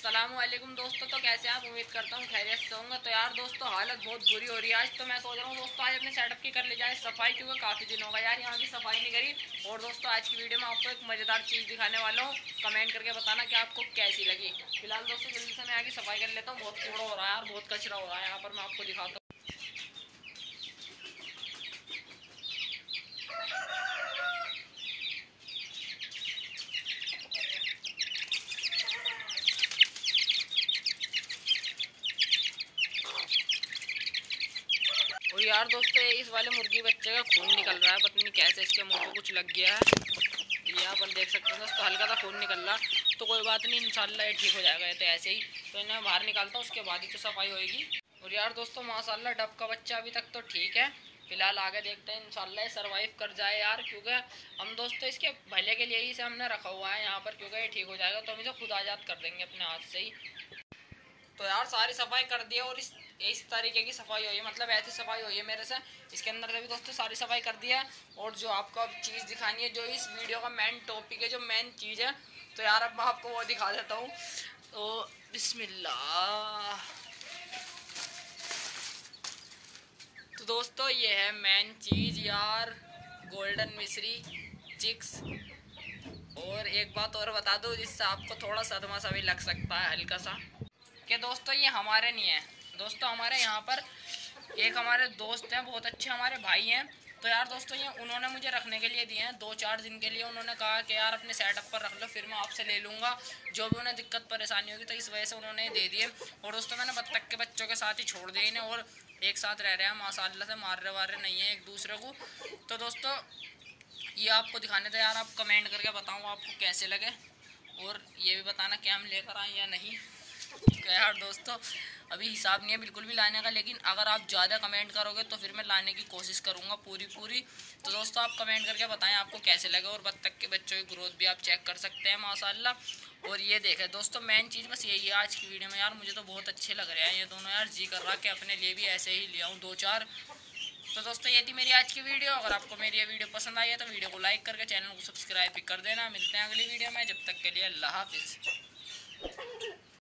अस्सलामुअलैकुम दोस्तों। तो कैसे आप? उम्मीद करता हूँ खैरियत से होंगे। तो यार दोस्तों हालत बहुत बुरी हो रही है आज। तो मैं सोच रहा हूँ दोस्तों आज अपने सेटअप की कर ली जाए सफाई, क्योंकि काफ़ी दिन होगा यार यहाँ की सफाई नहीं करी। और दोस्तों आज की वीडियो में आपको एक मज़ेदार चीज़ दिखाने वाला हूँ। कमेंट करके बताना कि आपको कैसी लगी। फिलहाल दोस्तों जल्दी से मैं आगे सफाई कर लेता हूँ। बहुत कूड़ा हो रहा है यार, बहुत कचरा हो रहा है यहाँ पर। मैं आपको दिखाता हूँ। और यार दोस्तों इस वाले मुर्गी बच्चे का खून निकल रहा है, पता नहीं कैसे इसके मुंह को कुछ लग गया है। यहाँ पर देख सकते हैं दोस्तों हल्का सा खून निकल रहा। तो कोई बात नहीं, इंशाल्लाह ये ठीक हो जाएगा। ये तो ऐसे ही, तो इन्हें बाहर निकालता हूँ, उसके बाद ही तो सफाई होएगी। और यार दोस्तों माशाल्लाह डब का बच्चा अभी तक तो ठीक है। फिलहाल आगे देखते हैं, इंशाल्लाह सरवाइव कर जाए यार, क्योंकि हम दोस्तों इसके भले के लिए ही इसे हमने रखा हुआ है यहाँ पर, क्योंकि ये ठीक हो जाएगा तो हम इसे खुद आज़ाद कर देंगे अपने हाथ से ही। तो यार सारी सफाई कर दी है और इस तरीके की सफाई हुई है, मतलब ऐसी सफाई हुई है मेरे से। इसके अंदर से भी दोस्तों सारी सफाई कर दी है। और जो आपको अब चीज़ दिखानी है, जो इस वीडियो का मेन टॉपिक है, जो मेन चीज़ है, तो यार अब मैं आपको वो दिखा देता हूँ। तो बिस्मिल्लाह। तो दोस्तों ये है मेन चीज़ यार, गोल्डन मिश्री चिक्स। और एक बात और बता दूँ जिससे आपको थोड़ा सदमा सा भी लग सकता है, हल्का सा, कि दोस्तों ये हमारे नहीं है। दोस्तों हमारे यहाँ पर एक हमारे दोस्त हैं, बहुत अच्छे हमारे भाई हैं। तो यार दोस्तों ये उन्होंने मुझे रखने के लिए दिए हैं 2-4 दिन के लिए। उन्होंने कहा कि यार अपने सेटअप पर रख लो, फिर मैं आपसे ले लूँगा जो भी उन्हें दिक्कत परेशानी होगी। तो इस वजह से उन्होंने दे दिए। और दोस्तों मैंने बत्तख के बच्चों के साथ ही छोड़ दिए इन्हें, और एक साथ रह रहे हैं माशाल्लाह से, मार रहे नहीं हैं एक दूसरे को। तो दोस्तों ये आपको दिखाने थे यार, आप कमेंट करके बताऊँ आपको कैसे लगे, और ये भी बताना कि हम लेकर आएँ या नहीं। तो यार दोस्तों अभी हिसाब नहीं है बिल्कुल भी लाने का, लेकिन अगर आप ज़्यादा कमेंट करोगे तो फिर मैं लाने की कोशिश करूँगा पूरी। तो दोस्तों आप कमेंट करके बताएं आपको कैसे लगे। और बत्तख के बच्चों की ग्रोथ भी आप चेक कर सकते हैं माशाल्लाह। और ये देखें दोस्तों मेन चीज़ बस यही है आज की वीडियो में। यार मुझे तो बहुत अच्छे लग रहे हैं ये दोनों यार, जी कर रहा कि अपने लिए भी ऐसे ही ले आऊँ 2-4। तो दोस्तों ये थी मेरी आज की वीडियो। अगर आपको मेरी ये वीडियो पसंद आई है तो वीडियो को लाइक करके चैनल को सब्सक्राइब भी कर देना। मिलते हैं अगली वीडियो में, जब तक के लिए अल्लाह हाफिज़।